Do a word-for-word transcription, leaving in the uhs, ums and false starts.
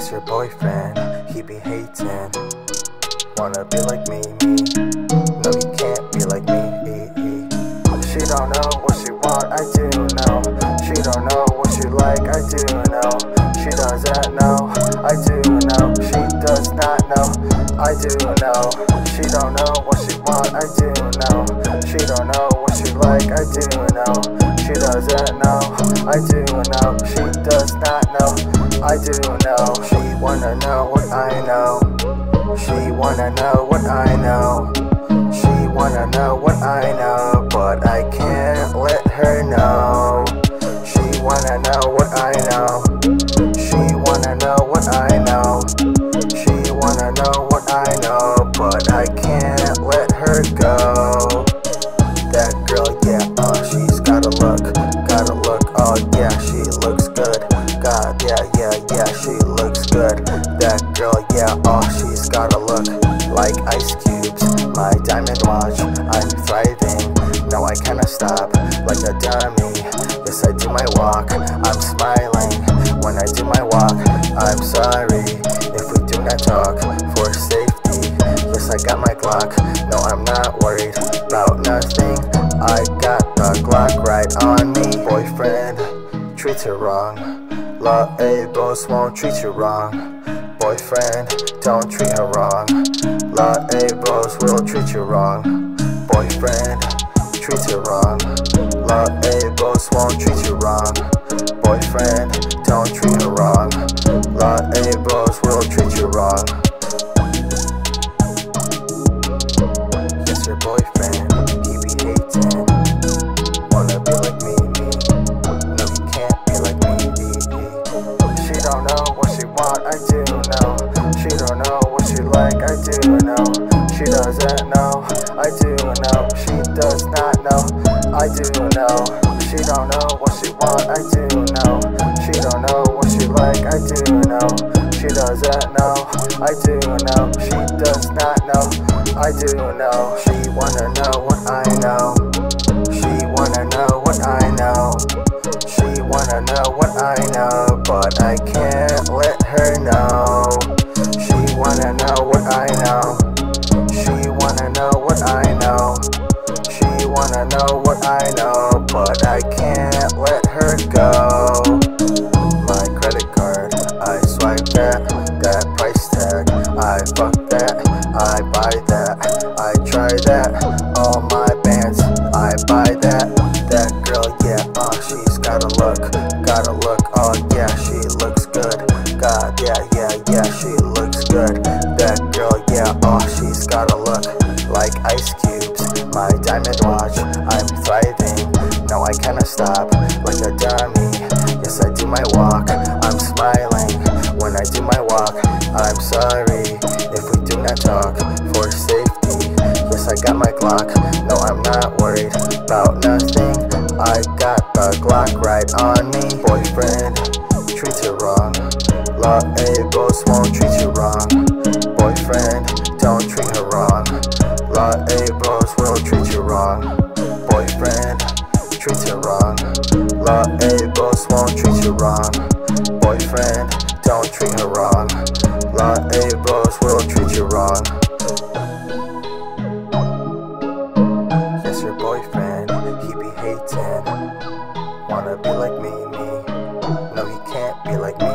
Yes, your boyfriend, he be hating. Wanna be like me, me. No, he can't be like me, e, e. She don't know what she want, I do know. She don't know what she like, I do know. She doesn't know, I do know. She does not know, I do know. She don't know what she want, I do know. She don't know what she like, I do know. She doesn't know, I do know. She does not know, I do know. She wanna know what I know. She wanna know what I know. She wanna know what I know, but I can't let her know. She wanna know what I know. She wanna know what I know. She wanna know what I know, but I can't let her go. That girl, yeah, uh, she's gotta look, gotta look, oh yeah, she looks good. God, yeah, yeah, yeah, she looks good. That girl, yeah, oh, she's gotta look like ice cubes. My diamond watch, I'm thriving. No, I cannot stop like a dummy. Yes, I do my walk, I'm smiling. When I do my walk, I'm sorry if we do not talk for safety. Yes, I got my Glock, no, I'm not worried about nothing. I got the Glock right on me. Boyfriend treats her wrong. La Avoz won't treat you wrong. Boyfriend, don't treat her wrong. La Avoz will treat you wrong. Boyfriend treats her wrong. La Avoz won't treat you wrong. Boyfriend, don't treat her wrong. La Avoz will treat you wrong. Yes, your boyfriend, he be hating. Wanna be like me, me. No, he can't be like me, me, me. She don't know what she want, I do know. She don't know what she like, I do know. She doesn't know, I do know. She does not know, I do know. She don't know what she want, I do know. She don't know what she like, I do know. She doesn't know, I do know. She does not know, I do know. She wanna know what I know. She wanna know what I know. She wanna know what I know, but I can't let her know. She wanna know what I know. She wanna know what I know. She wanna know what I know, but I can't let her go. My credit card, I swipe that, that price tag. I fuck that, I buy that, I try that. All my bands, I buy that. That girl, yeah, uh, she's gotta look, gotta look, oh yeah, she looks good. God, yeah, yeah, yeah, she looks good. That girl, yeah, oh, she's gotta look like ice cubes. My diamond watch, I'm thriving. No, I cannot stop like a dummy. Yes, I do my walk, I'm smiling. When I do my walk, I'm sorry if we do not talk for safety. Yes, I got my Glock, no, I'm not worried about nothing. I got the Glock right on me. Boyfriend treats her wrong. La Avoz won't treat you wrong. Boyfriend, don't treat her wrong. La Avoz will treat you wrong. Boyfriend treats her wrong. La Avoz won't treat you wrong. Boyfriend, don't treat her wrong. La Avoz will treat you wrong. Yes, your boyfriend, he be hating. Wanna be like me, me. No, he can't be like me.